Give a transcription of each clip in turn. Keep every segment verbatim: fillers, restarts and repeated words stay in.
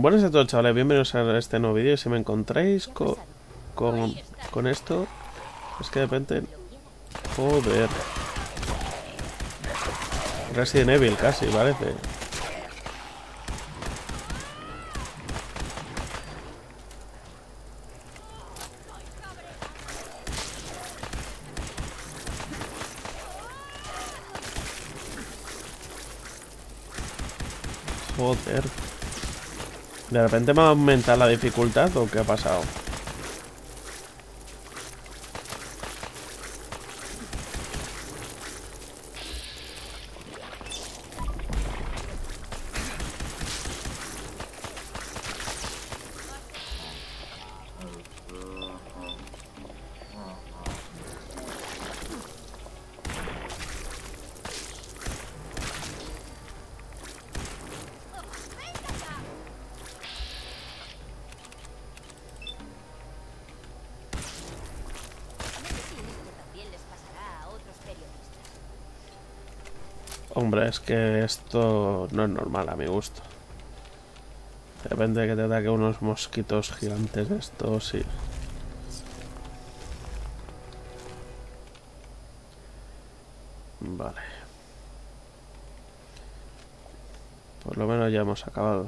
Buenas a todos, chavales, bienvenidos a este nuevo vídeo. Si me encontráis co con, con esto, es que de repente... Joder. Resident Evil casi, parece. Joder. ¿De repente me ha aumentado la dificultad o qué ha pasado? Hombre, es que esto no es normal a mi gusto. Depende de que te ataque unos mosquitos gigantes estos, sí. Vale. Por lo menos ya hemos acabado.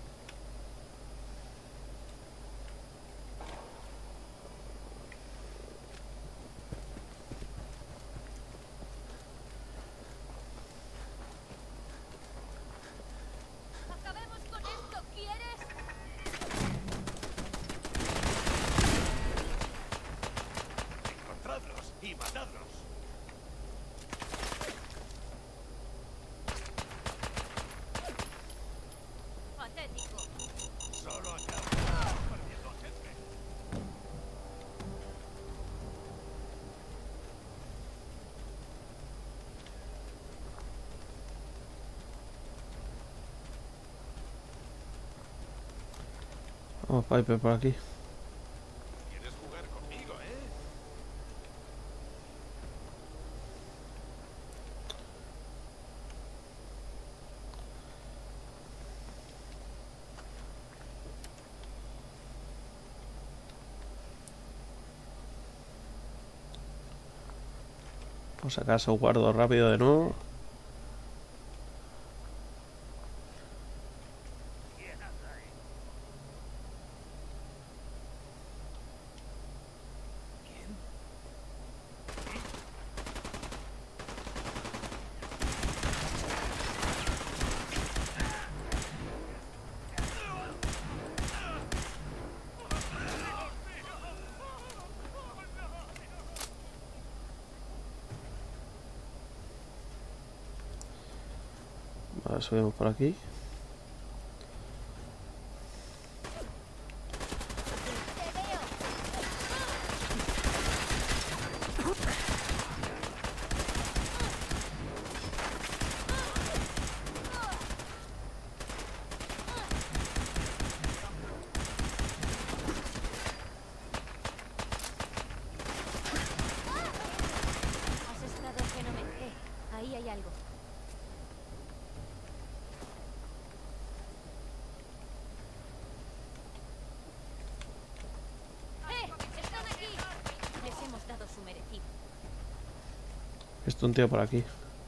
Vamos, Piper, por aquí. ¿Quieres jugar conmigo, eh? Por si acaso guardo rápido de nuevo. Vale, subimos por aquí. Has estado fenomenal. Eh, ahí hay algo. ¡Eh! ¡Están aquí! Les hemos dado su merecido. Esto un tío por aquí.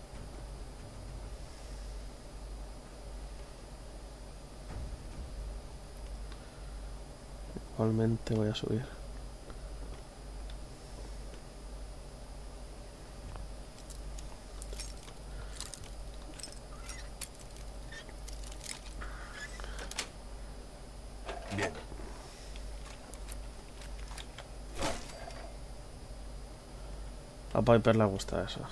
Igualmente voy a subir. Bien. A Piper le gusta eso.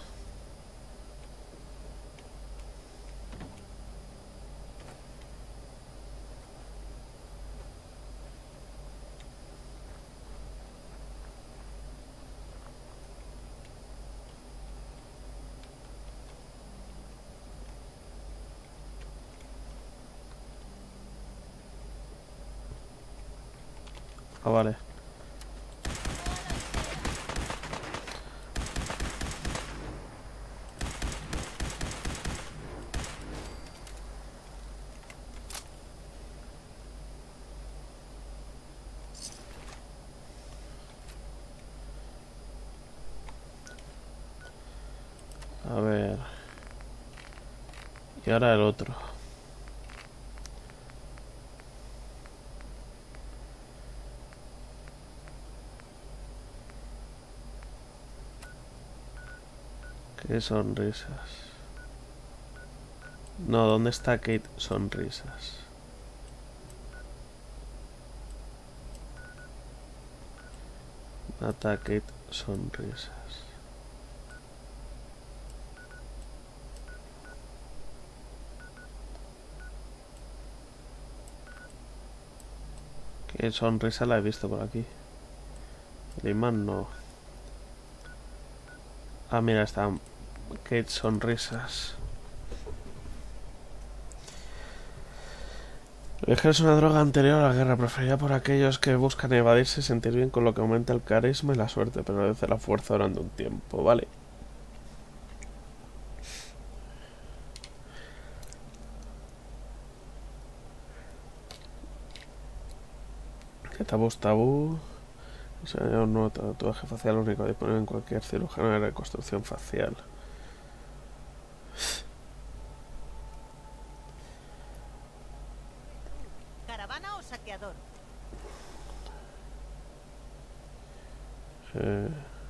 Ah, vale. A ver. Y ahora el otro. Qué sonrisas. No, ¿dónde está Kate Sonrisas? Mata a Kate Sonrisas. Kate Sonrisa la he visto por aquí. El imán no. Ah, mira, está Kate Sonrisas. El viaje es una droga anterior a la guerra, preferida por aquellos que buscan evadirse y sentir bien con lo que aumenta el carisma y la suerte, pero reduce la fuerza durante un tiempo, ¿vale? ¿Qué tabús tabú? O sea, un nuevo tatuaje facial único disponible en cualquier cirujano de reconstrucción facial. ¿Caravana o saqueador? Eh,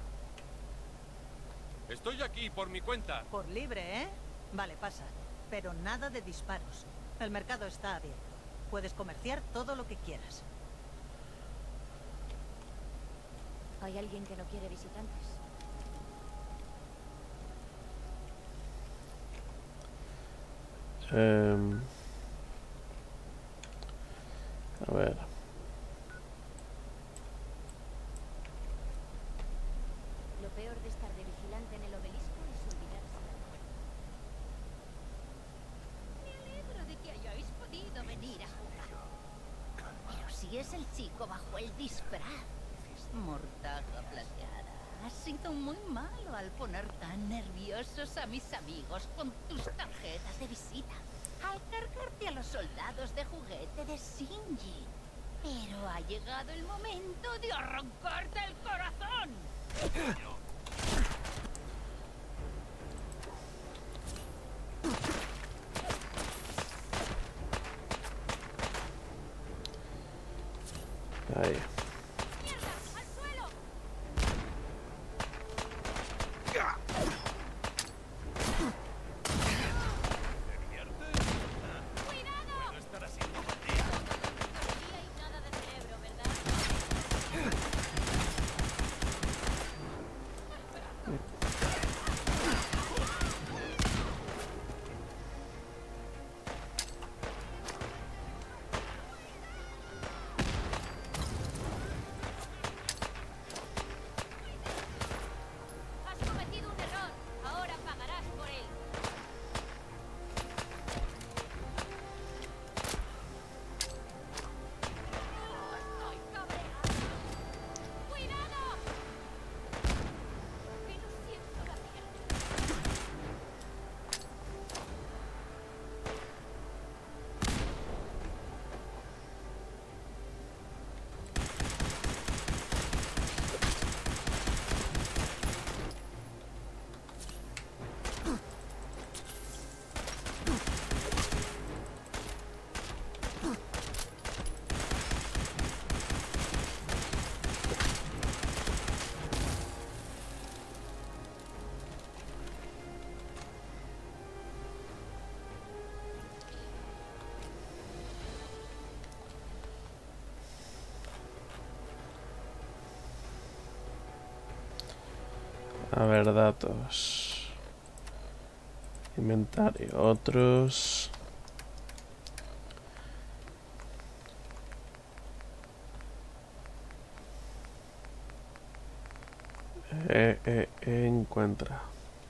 Estoy aquí por mi cuenta. Por libre, ¿eh? Vale, pasa. Pero nada de disparos. El mercado está abierto. Puedes comerciar todo lo que quieras. ¿Hay alguien que no quiere visitantes? eh, a ver. Lo peor de estar de vigilante en el obelisco es olvidarse. Me alegro de que hayáis podido venir a jugar. Pero si es el chico bajo el disfraz. Mortaja plateada. Has sido muy malo al poner tan nerviosos a mis amigos con tus tarjetas de visita. Al cargarte a los soldados de juguete de Shinji. Pero ha llegado el momento de arrancarte el corazón. Ahí. Has cometido un error. Ahora pagarás por él. Estoy cabreado. ¡Cuidado! Pero siento la piel. A ver, datos. Inventario, otros. Eh, eh, eh, encuentra.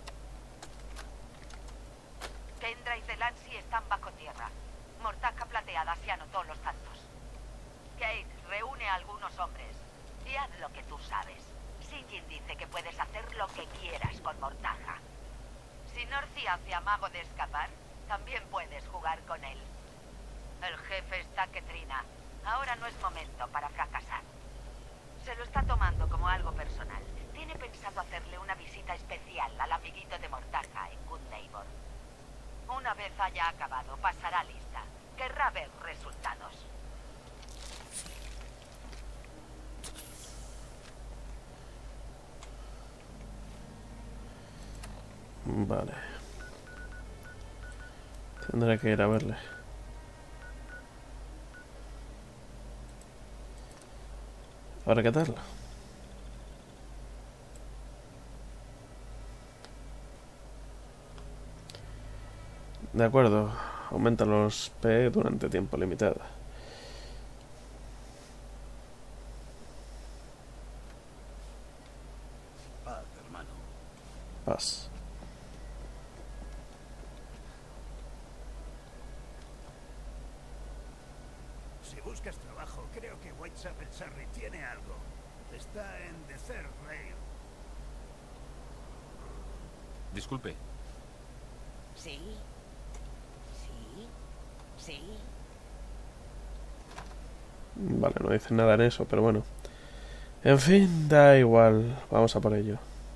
Kendra y Delancey están bajo tierra. Mortaja plateada se anotó los tantos. Kate, reúne a algunos hombres y haz lo que tú sabes. Shinji dice que puedes hacer lo que quieras con Mortaja. Si Northi hace amago de escapar, también puedes jugar con él. El jefe está que trina. Ahora no es momento para fracasar. Se lo está tomando como algo personal. Tiene pensado hacerle una visita especial al amiguito de Mortaja haya acabado, pasará lista. Querrá ver resultados. Vale. Tendré que ir a verle. ¿Ahora qué tal? De acuerdo. Aumenta los P durante tiempo limitado. Paz, hermano. Paz. Si buscas trabajo, creo que Whitechapel Surrey tiene algo. Está en The Third Rail. Disculpe. Sí. Sí. Sí. Vale, no dice nada en eso, pero bueno. En fin, da igual. Vamos a por ello.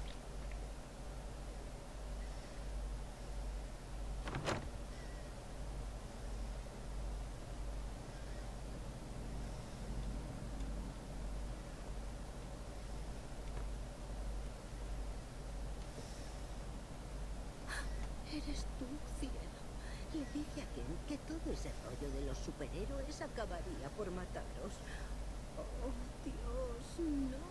Eres tú, cielo. Le dije a Ken que todo ese rollo de los superhéroes acabaría por mataros. Oh, Dios, no.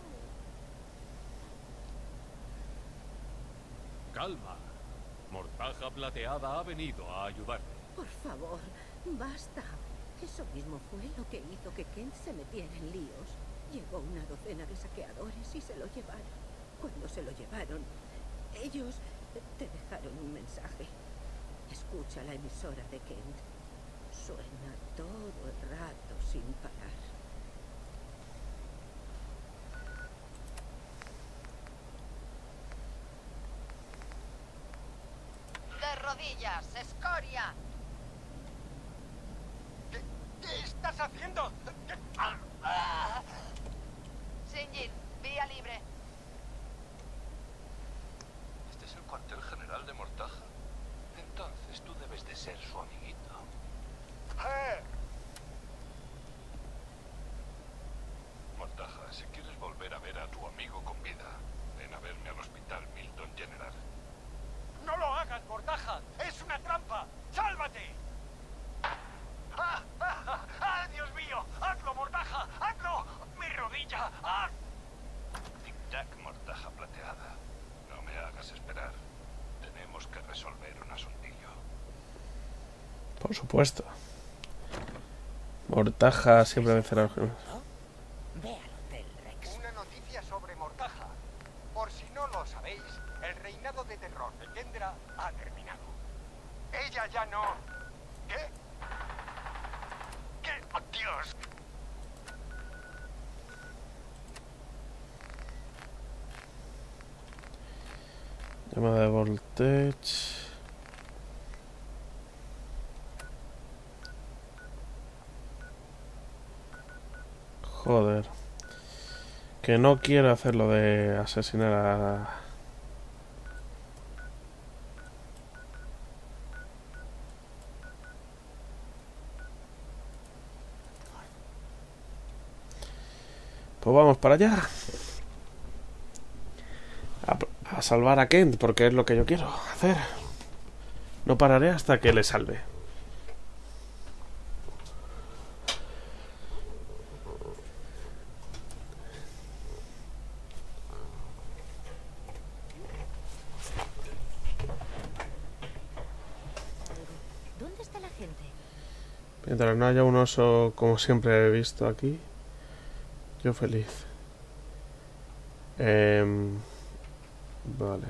Calma. Mortaja Plateada ha venido a ayudarte. Por favor, basta. Eso mismo fue lo que hizo que Kent se metiera en líos. Llegó una docena de saqueadores y se lo llevaron. Cuando se lo llevaron, ellos te dejaron un mensaje. Escucha la emisora de Kent. Suena todo el rato sin parar. ¡De rodillas, escoria! ¿Qué, qué estás haciendo? ¿Qué? Shinjin, vía libre. Este es el cuartel general de Mortaja. Entonces tú debes de ser su amiguito. ¡Eh! Mortaja, si quieres volver a ver a tu amigo con vida, ven a verme al hospital Milton General. ¡No lo hagas, Mortaja! ¡Es una trampa! ¡Sálvate! ¡Ah, ah, ah, Dios mío! ¡Hazlo, Mortaja! ¡Hazlo! ¡Mi rodilla! ¡Ah! Tic-tac, Mortaja Plateada. No me hagas esperar. Tenemos que resolver un asuntillo. Por supuesto. Mortaja siempre vencerá. Ve al Hotel Rex. Una noticia sobre Mortaja. Por si no lo sabéis, el reinado de terror de Kendra ha terminado. Ella ya no... ¿Qué? ¿Qué? ¡Oh, Dios! Llamada de Voltage. Joder. Que no quiero hacer lo de asesinar a... Pues vamos para allá. A, a salvar a Kent, porque es lo que yo quiero hacer. No pararé hasta que le salve. ¿Dónde está la gente? Mientras no haya un oso como siempre he visto aquí, yo feliz. Eh, vale.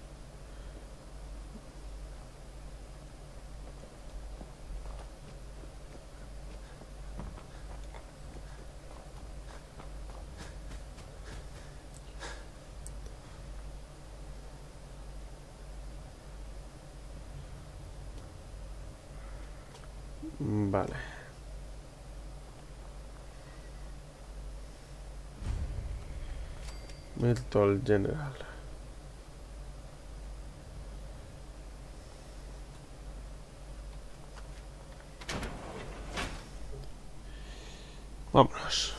Vale. Milton General. Vámonos.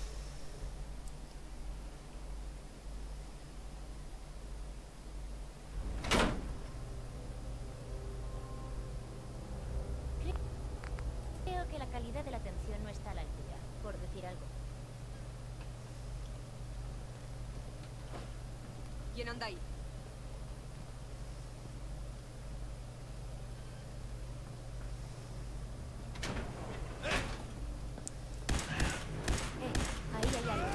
Creo que la calidad de la atención no está a la altura, por decir algo. ¿Quién anda ahí? Eh, ahí hay algo.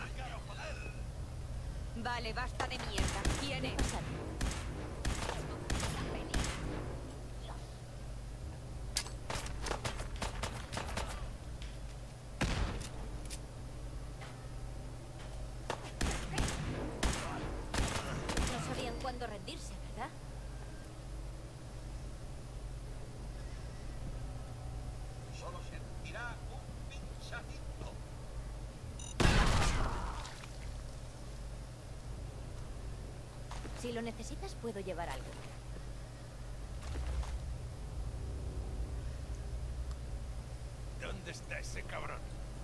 Vale, basta de mierda. ¿Quién ¿Qué es? pasa? No sabían cuándo rendirse, ¿verdad? Solo sentirá un pinchadito. Si lo necesitas, puedo llevar algo. ¿Dónde está ese cabrón?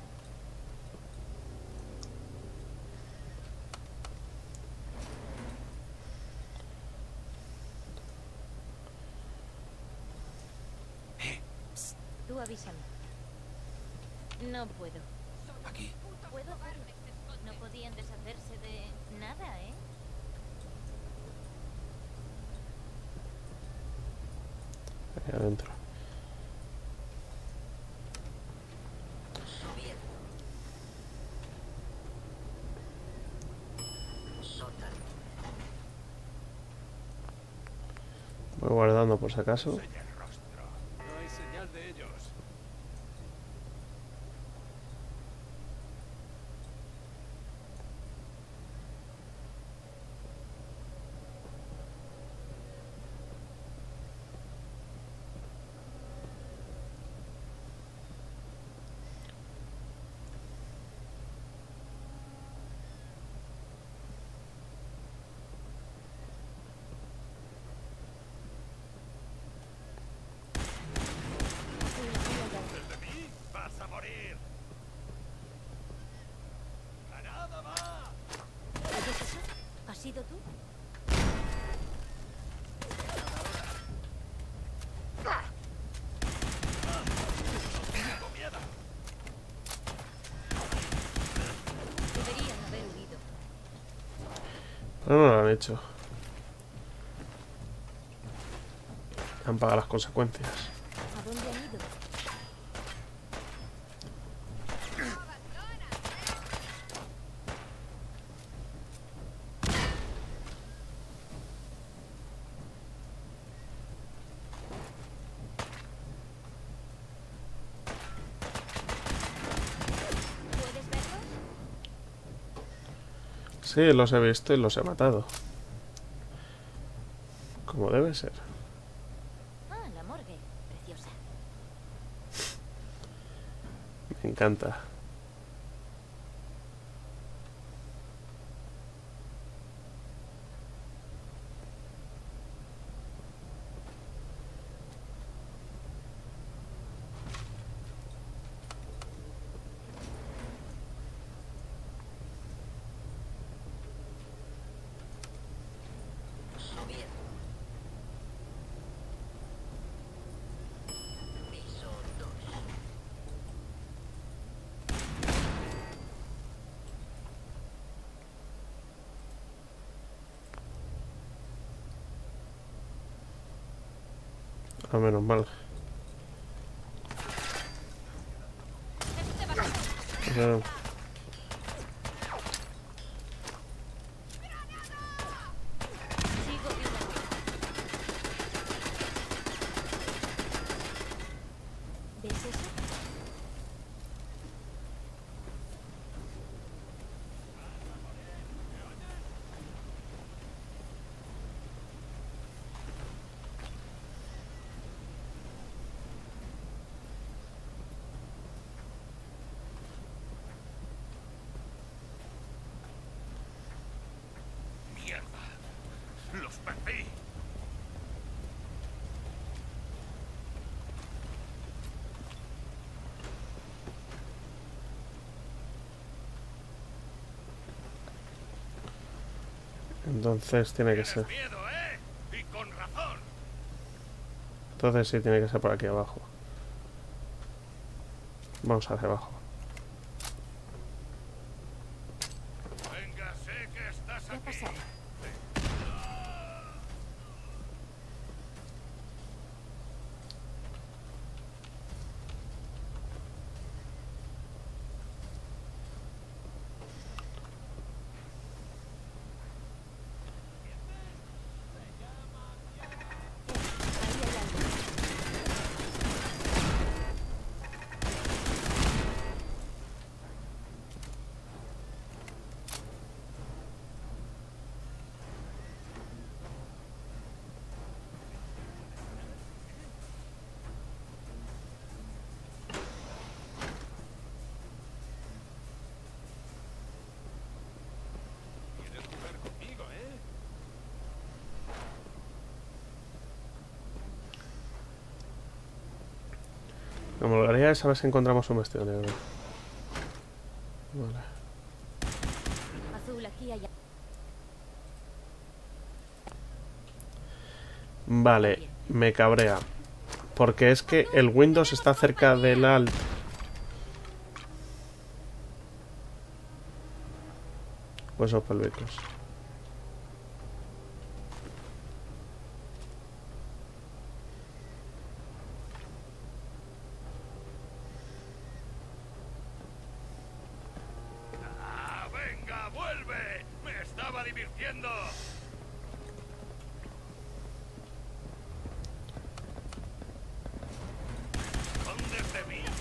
Tú avísame. No puedo. Aquí. ¿Puedo hacerlo? No podían deshacerse de nada, ¿eh? Ahí adentro. Voy guardando por si acaso. Enseña el rostro. No hay señal de ellos. ¿Desde mí? ¡Vas a morir! ¡A nada va! ¿Oyes eso? ¿Has sido tú? ¡Tengo miedo! Deberían haber huido. Pero no lo han hecho. Han pagado las consecuencias. ¿A dónde han ido? ¿Puedes verlos? Sí, los he visto y los he matado. Como debe ser. Ah, la morgue. Preciosa. Me encanta. Ah, menos mal. Claro. Sigo viva. ¿Ves eso? ¡Mierda! ¡Los perdí! Entonces tiene que ser. Miedo, ¿eh? Y con razón. Entonces sí, tiene que ser por aquí abajo. Vamos hacia abajo. Venga, sé que estás ¿Qué ha aquí. pasado? ¿Quieres jugar conmigo, eh? Me molaría saber si encontramos un vestido negro. Vale. Azul, aquí allá. Vale, me cabrea. Porque es que el Windows está cerca del Alt. Huesos pélvicos. ¡Ah, venga, vuelve! ¡Me estaba divirtiendo! ¿Dónde te vi?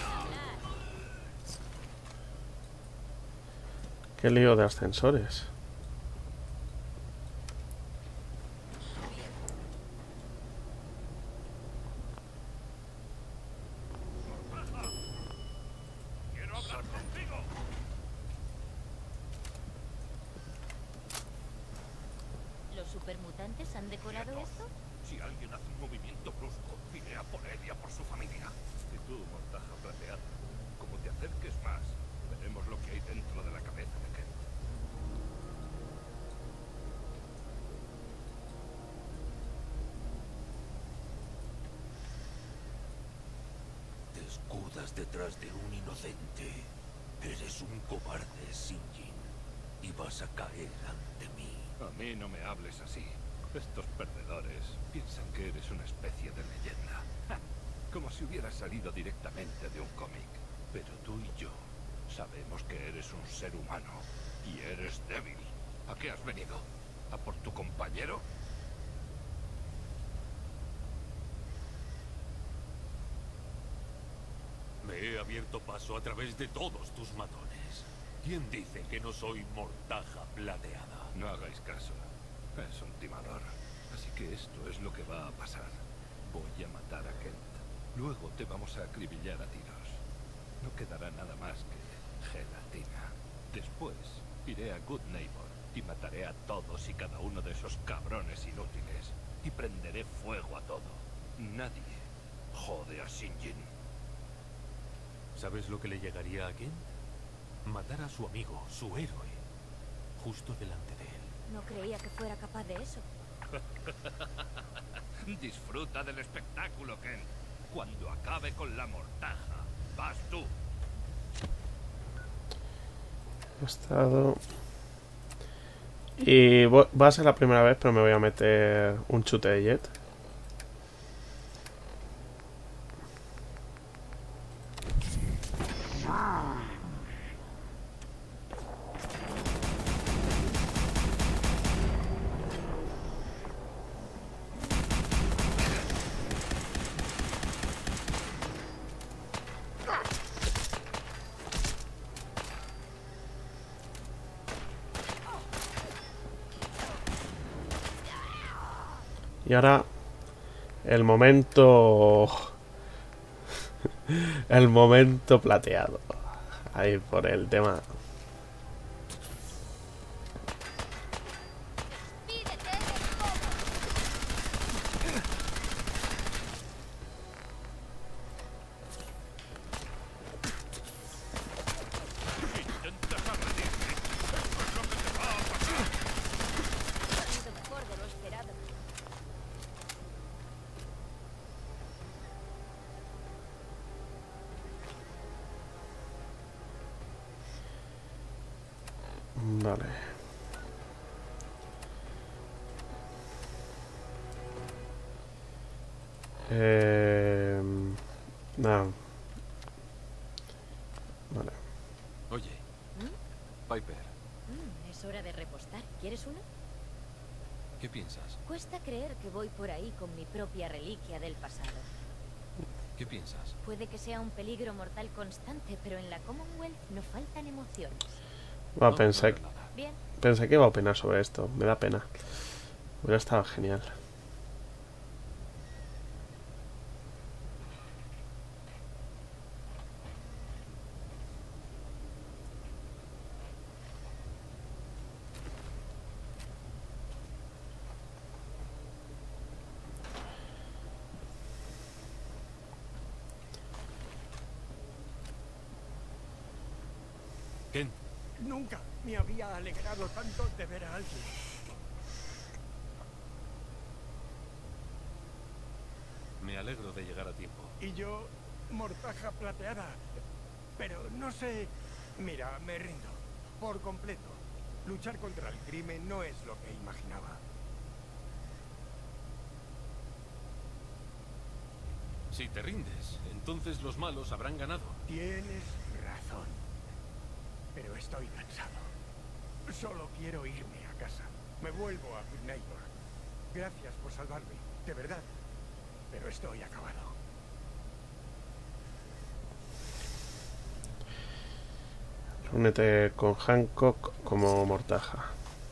Qué lío de ascensores. ¡Quiero hablar contigo! ¿Los supermutantes han decorado Quietos. esto? Si alguien hace un movimiento brusco, iré a por él y a por su familia. Y tú, mortaja plateada, como te acerques más, veremos lo que hay dentro de la cabeza de Kent. Te escudas detrás de un inocente. Eres un cobarde, Sinjin. Y vas a caer ante mí. A mí no me hables así. Estos perdedores piensan que eres una especie de leyenda. Ja, como si hubieras salido directamente de un cómic. Pero tú y yo sabemos que eres un ser humano. Y eres débil. ¿A qué has venido? ¿A por tu compañero? Me he abierto paso a través de todos tus matones. ¿Quién dice que no soy mortaja plateada? No hagáis caso. Es un timador. Así que esto es lo que va a pasar. Voy a matar a Kent. Luego te vamos a acribillar a tiros. No quedará nada más que gelatina. Después iré a Good Neighbor y mataré a todos y cada uno de esos cabrones inútiles. Y prenderé fuego a todo. Nadie jode a Sinjin. ¿Sabes lo que le llegaría a Kent? Matar a su amigo, su héroe, justo delante de él. No creía que fuera capaz de eso. Disfruta del espectáculo, Kent. Cuando acabe con la mortaja, vas tú. He estado... Y vo- va a ser la primera vez, pero me voy a meter un chute de jet. Y ahora el momento el momento plateado. Ahí por el tema. Intentas agredirme. Esto es lo que te va a pasar. Vale. Eh... Nada. Vale. Oye, ¿Mm? Piper, Mm, es hora de repostar. ¿Quieres una? ¿qué piensas? Cuesta creer que voy por ahí con mi propia reliquia del pasado. ¿Qué piensas? Puede que sea un peligro mortal constante, pero en la Commonwealth no faltan emociones. Va, No, pensé, no, no, nada. Bien. pensé que iba a opinar sobre esto. Me da pena. Hubiera estado genial. Ken, Nunca me había alegrado tanto de ver a alguien. me alegro de llegar a tiempo. Y yo, mortaja plateada. Pero no sé... Mira, me rindo. Por completo. Luchar contra el crimen no es lo que imaginaba. Si te rindes, entonces los malos habrán ganado. Tienes razón. Pero estoy cansado. Solo quiero irme a casa. Me vuelvo a Good Neighbor. Gracias por salvarme, de verdad. Pero estoy acabado. Únete con Hancock como mortaja.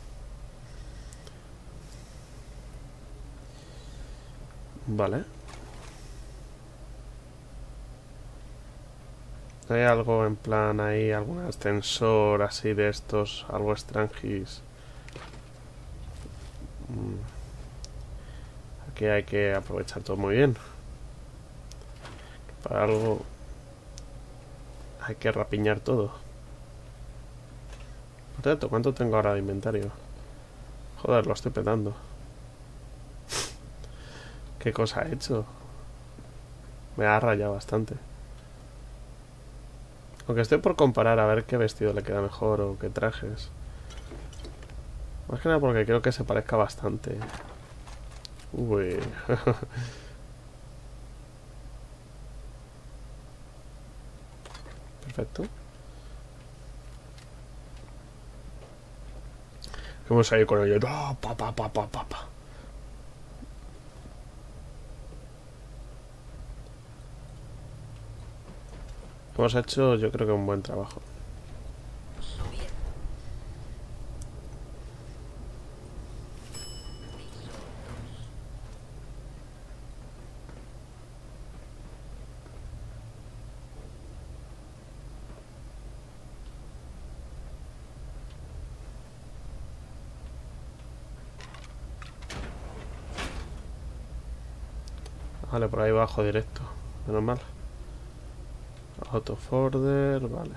Vale. ¿Hay algo en plan ahí, algún ascensor así de estos, algo extranjis? Mm. Aquí hay que aprovechar todo muy bien. Para algo hay que rapiñar todo. Por cierto, ¿cuánto tengo ahora de inventario? Joder, lo estoy petando. ¿Qué cosa he hecho? Me ha rayado bastante. Aunque estoy por comparar a ver qué vestido le queda mejor o qué trajes. Más que nada porque creo que se parezca bastante. Uy. Perfecto. Vamos a ir con ello. Oh, pa, pa, pa, pa, pa, pa. Hemos hecho, yo creo que un buen trabajo. Vale, por ahí bajo directo. Menos mal. Autoforder, vale.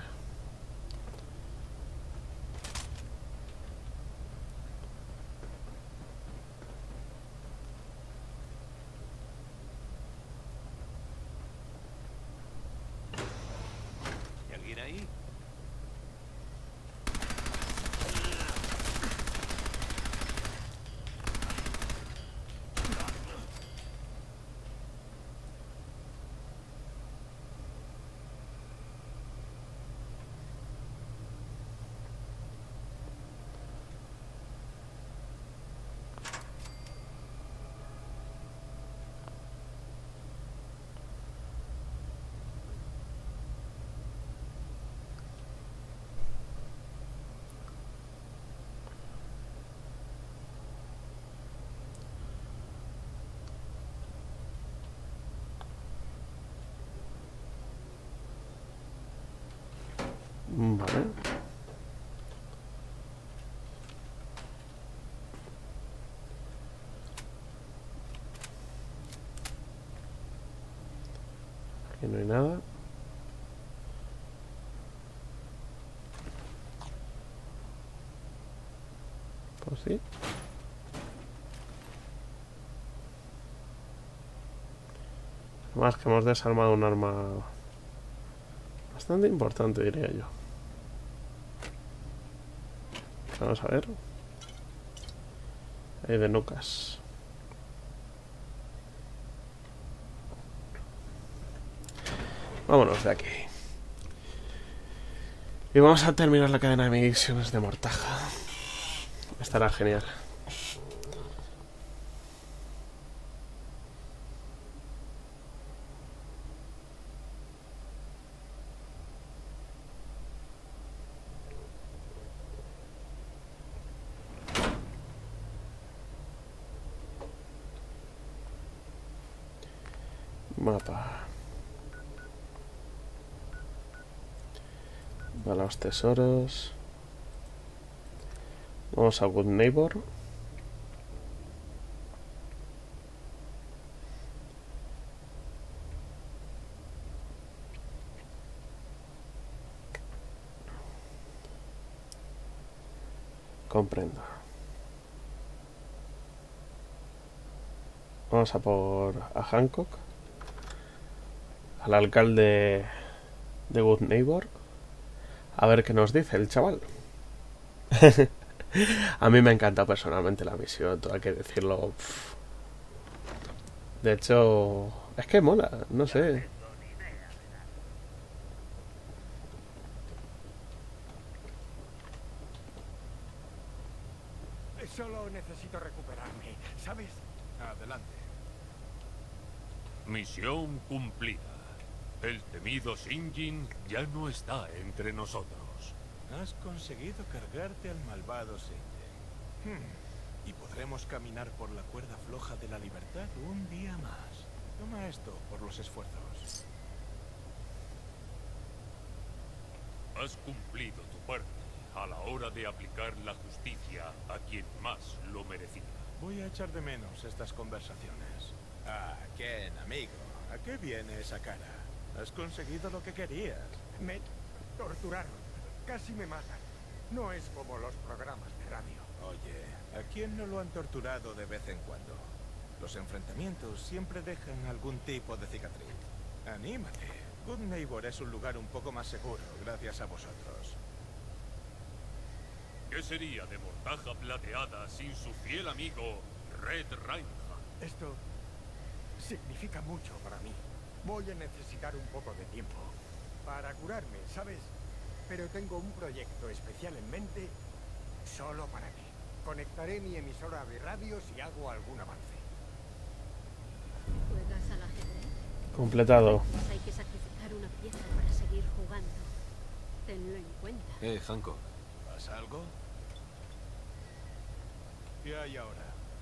¿Hay alguien ahí? Vale. Aquí no hay nada. Pues sí. Además que hemos desarmado un arma bastante importante, diría yo. Vamos a ver. Hay de nucas. Vámonos de aquí. Y vamos a terminar la cadena de misiones de Mortaja. Estará genial. Mapa. Para los tesoros. Vamos a Good Neighbor. Comprendo. Vamos a por a Hancock, al alcalde de Good Neighbor, a ver qué nos dice el chaval. A mí me encanta personalmente la misión, todo hay que decirlo. De hecho, es que mola, no sé. Solo necesito recuperarme, ¿sabes? Adelante. Misión cumplida. El temido Sinjin ya no está entre nosotros. Has conseguido cargarte al malvado Sinjin. Hmm. Y podremos caminar por la cuerda floja de la libertad un día más. Toma esto por los esfuerzos. Has cumplido tu parte a la hora de aplicar la justicia a quien más lo merecía. Voy a echar de menos estas conversaciones. Ah, Ken, amigo. ¿A qué viene esa cara? Has conseguido lo que querías. Me torturaron. Casi me matan. No es como los programas de radio. Oye, ¿a quién no lo han torturado de vez en cuando? Los enfrentamientos siempre dejan algún tipo de cicatriz. Anímate. Good Neighbor es un lugar un poco más seguro, gracias a vosotros. ¿Qué sería de Mortaja Plateada sin su fiel amigo Red Reinhardt? Esto significa mucho para mí. Voy a necesitar un poco de tiempo para curarme, ¿sabes? Pero tengo un proyecto especial en mente solo para ti. Conectaré mi emisora de radio si hago algún avance. ¿Juegas al ajedrez? Completado. Pues hay que sacrificar una pieza para seguir jugando. Tenlo en cuenta. Eh, Hancock. ¿Pasa algo? ¿Qué hay ahora?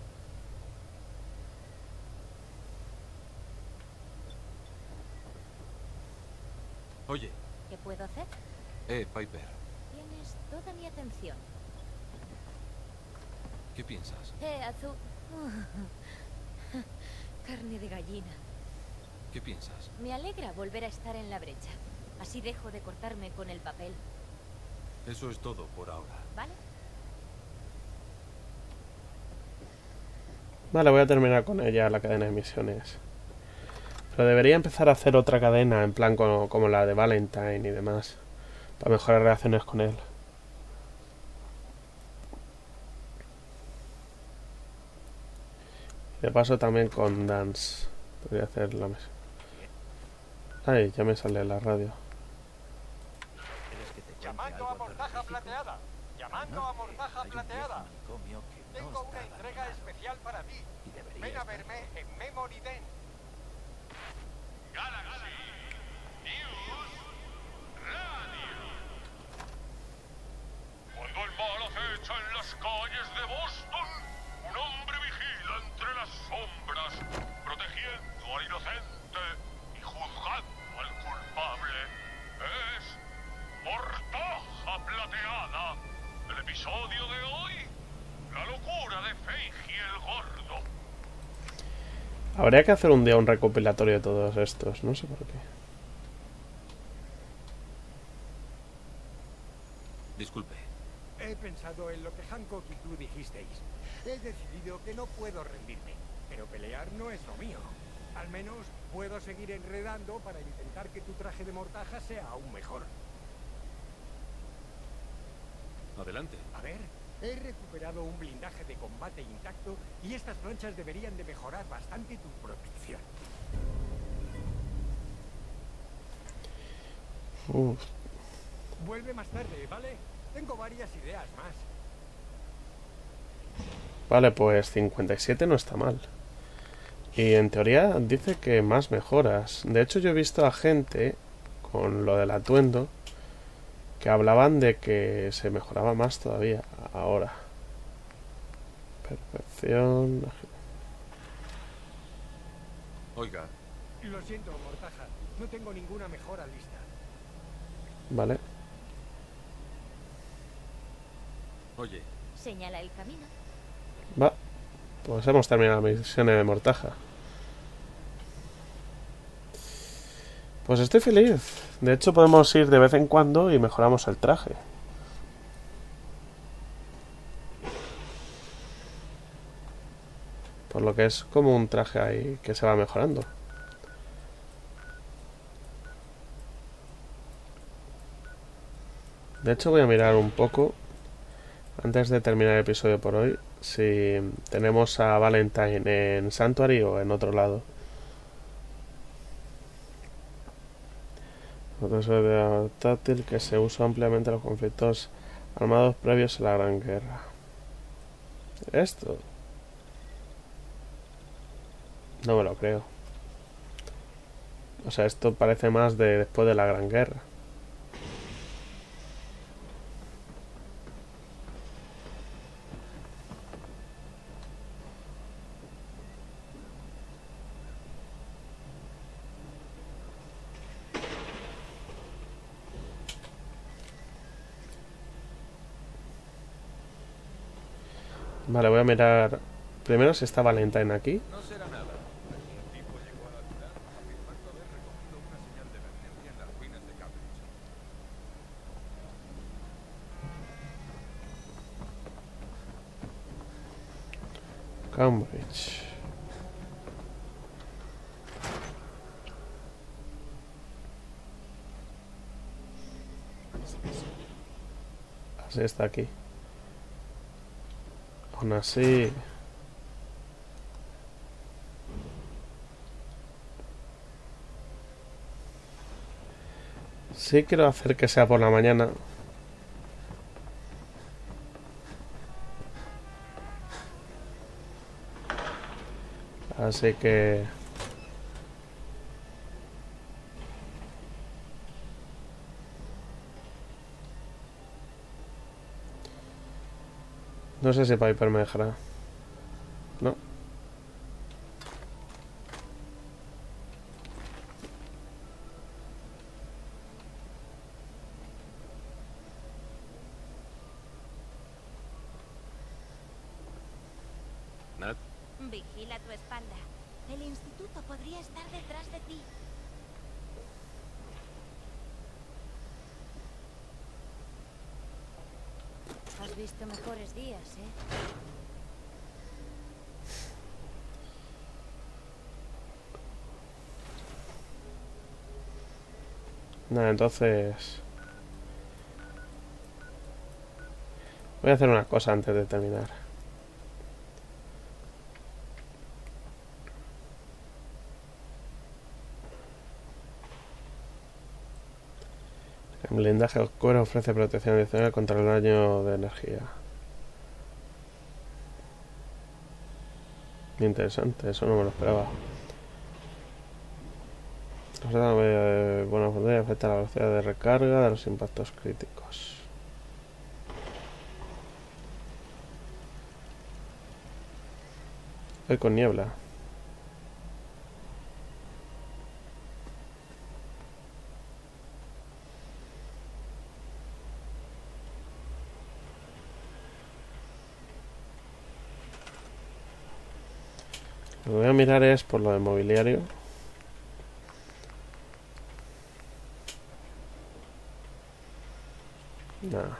Oye. ¿Qué puedo hacer? Eh, Piper. Tienes toda mi atención. ¿Qué piensas? Eh, azul. Carne de gallina. ¿Qué piensas? Me alegra volver a estar en la brecha. Así dejo de cortarme con el papel. Eso es todo por ahora. ¿Vale? Vale, voy a terminar con ella la cadena de misiones. Pero debería empezar a hacer otra cadena, en plan como, como la de Valentine y demás, para mejorar relaciones con él. De paso también con Dance. Podría hacer la mesa. Ay, ya me sale la radio. Llamando a Mortaja Plateada. Llamando a Mortaja Plateada. Tengo una entrega especial para ti. Ven a verme en Memory Den. Galaxy News Radio. Cuando el mal acecha en las calles de Boston, un hombre vigila entre las sombras, protegiendo al inocente y juzgando al culpable. Es Mortaja Plateada. El episodio de hoy, la locura de Feiji el Gordo. Habría que hacer un día un recopilatorio de todos estos, no sé por qué. Disculpe. He pensado en lo que Hancock y tú dijisteis. He decidido que no puedo rendirme, pero pelear no es lo mío. Al menos puedo seguir enredando para intentar que tu traje de Mortaja sea aún mejor. Adelante. A ver, He recuperado un blindaje de combate intacto y estas planchas deberían de mejorar bastante tu protección. Uf. Vuelve más tarde, ¿vale? Tengo varias ideas más. Vale, pues cincuenta y siete no está mal. Y en teoría dice que más mejoras. De hecho, yo he visto a gente con lo del atuendo que hablaban de que se mejoraba más todavía ahora. Perfección. Oiga. Lo siento, Mortaja. No tengo ninguna mejora lista. Vale. Oye. Señala el camino. Va. Pues hemos terminado la misión de Mortaja. Pues estoy feliz. De hecho, podemos ir de vez en cuando y mejoramos el traje. Por lo que es como un traje ahí que se va mejorando. De hecho, voy a mirar un poco, antes de terminar el episodio por hoy, si tenemos a Valentine en Sanctuary o en otro lado. Otro de táctil que se usa ampliamente en los conflictos armados previos a la Gran Guerra. Esto no me lo creo. O sea, esto parece más de después de la Gran Guerra. Vale, voy a mirar primero si está Valentine aquí. No será nada. Un tipo llegó a la ciudad afirmando haber recogido una señal de emergencia en las ruinas de Cambridge. Así está aquí. Aún así... Sí quiero hacer que sea por la mañana. Así que... No sé si Piper me dejará. No. Nat. Vigila tu espalda. El instituto podría estar detrás de ti. Has visto mejores días, ¿eh? Nada, entonces... Voy a hacer una cosa antes de terminar. El blindaje oscuro ofrece protección adicional contra el daño de energía. Interesante, eso no me lo esperaba. La medida de buena puntería afecta la velocidad de recarga de los impactos críticos. Voy con niebla. Lo que voy a mirar es por lo de mobiliario. Nada.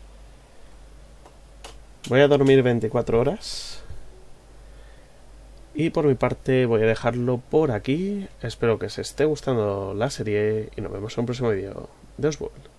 Voy a dormir veinticuatro horas. Y por mi parte voy a dejarlo por aquí. Espero que os esté gustando la serie y nos vemos en un próximo vídeo de Oswald.